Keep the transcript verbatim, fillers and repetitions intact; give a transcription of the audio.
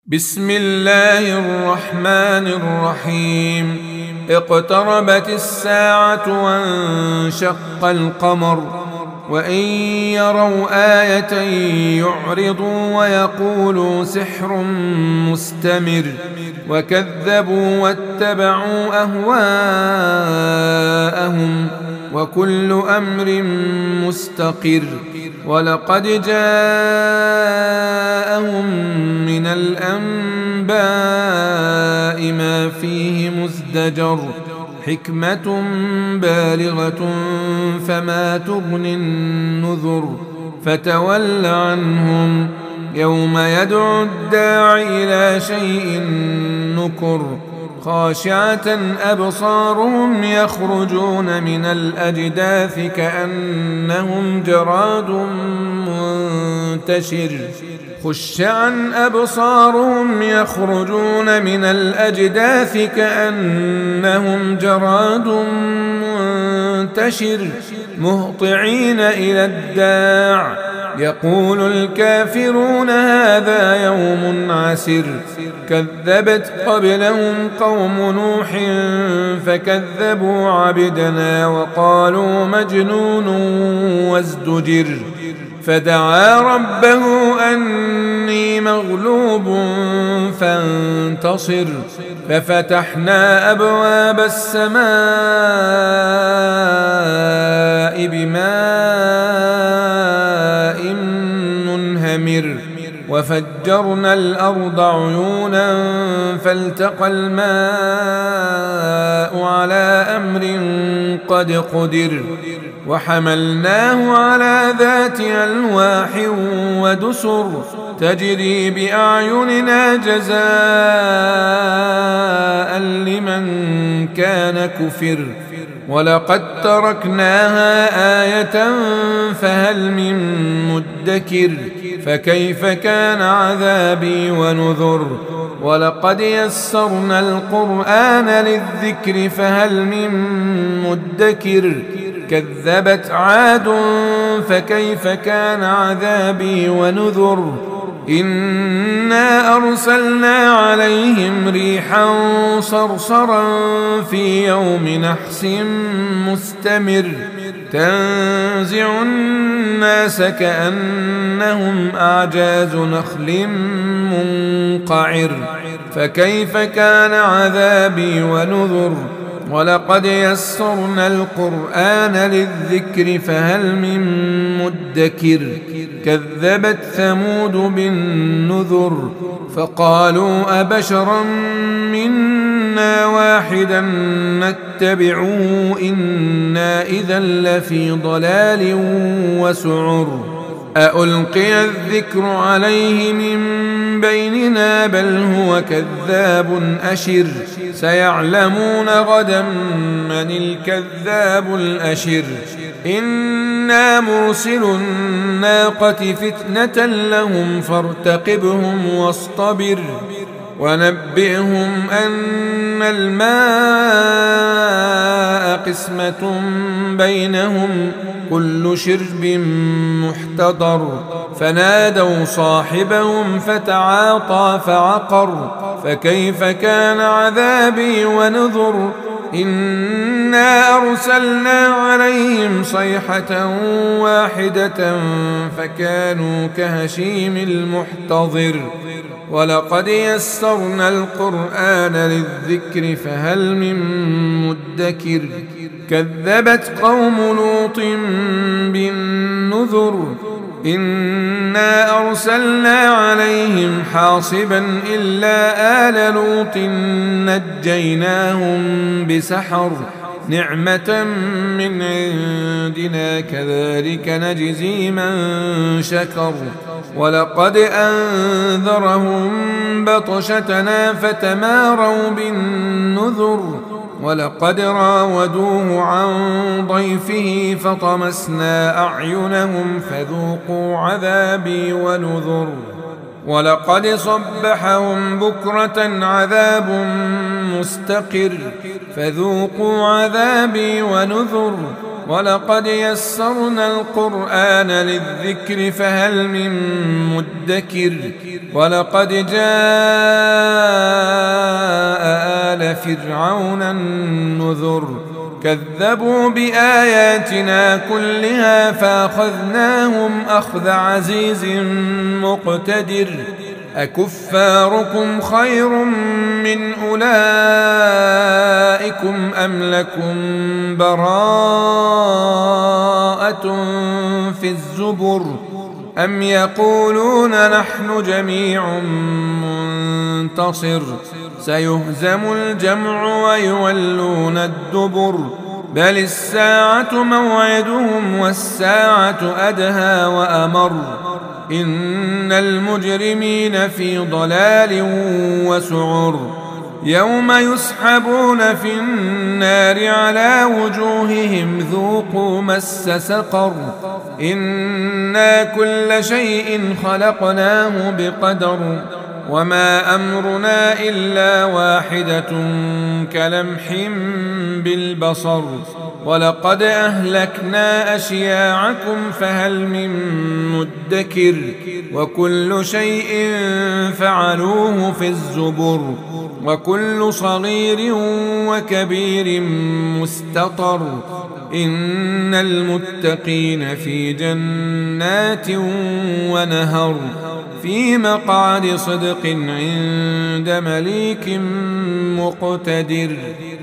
بسم الله الرحمن الرحيم. اقتربت الساعة وانشق القمر وإن يروا آية يعرضوا ويقولوا سحر مستمر وكذبوا واتبعوا أهواءهم وكل أمر مستقر. ولقد جاءهم من الأنباء ما فيه مزدجر حكمة بالغة فما تغني النذر. فتول عنهم يوم يدعو الداع إلى شيء نكر خاشعة أبصارهم يخرجون من الأجداث كأنهم جراد منتشر خش عن أبصارهم يخرجون من الأجداث كأنهم جراد منتشر مهطعين إلى الداع يقول الكافرون هذا يوم عسر. كذبت قبلهم قوم نوح فكذبوا عبدنا وقالوا مجنون وازدجر. فدعا ربه أني مغلوب فانتصر ففتحنا أبواب السماء بماء منهمر وفجرنا الأرض عيونا فالتقى الماء على أمر قد قدر وحملناه على ذات ألواح ودسر تجري بأعيننا جزاء لمن كان كفر. ولقد تركناها آية فهل من مدكر فكيف كان عذابي ونذر. ولقد يسرنا القرآن للذكر فهل من مدكر كذبت عاد فكيف كان عذابي ونذر. إنا أرسلنا عليهم ريحا صرصرا في يوم نحس مستمر تنزع الناس كأنهم أعجاز نخل منقعر فكيف كان عذابي ونذر. ولقد يسرنا القرآن للذكر فهل من مدكر كذبت ثمود بالنذر فقالوا أبشرا منا واحدا نتبعه إنا إذا لفي ضلال وسعر. أألقي الذكر عليه من بيننا بل هو كذاب أشر. سيعلمون غدا من الكذاب الأشر. إنا مرسل الناقة فتنة لهم فارتقبهم واصطبر ونبئهم أن الماء قسمة بينهم كل شرب محتضر. فنادوا صاحبهم فتعاطى فعقر فكيف كان عذابي ونذر. إنا أرسلنا عليهم صيحة واحدة فكانوا كهشيم المحتضر. ولقد يسرنا القرآن للذكر فهل من مدكر كذبت قوم لوط بالنذر. إنا أرسلنا عليهم حاصبا إلا آل لوط نجيناهم بسحر نعمة من عندنا كذلك نجزي من شكر. ولقد أنذرهم بطشتنا فتماروا بالنذر. ولقد راودوه عن ضيفه فطمسنا أعينهم فذوقوا عذابي ونذر. ولقد صبحهم بكرة عذاب مستقر فذوقوا عذابي ونذر. ولقد يسرنا القرآن للذكر فهل من مدكر ولقد جاء آل فرعون النذر كذبوا بآياتنا كلها فأخذناهم أخذ عزيز مقتدر أكفاركم خير من أولئكم أم لكم براءة في الزبر أم يقولون نحن جميع منتصر سيهزم الجمع ويولون الدبر بل الساعة موعدهم والساعة أدهى وأمر إن المجرمين في ضلال وسعر يوم يسحبون في النار على وجوههم ذوقوا مس سقر إنا كل شيء خلقناه بقدر وما أمرنا إلا واحدة كلمح بالبصر ولقد أهلكنا أشياعكم فهل من مدكر وكل شيء فعلوه في الزبر وكل صغير وكبير مستطر إن المتقين في جنات ونهر في مقعد صدق عند مليك مقتدر.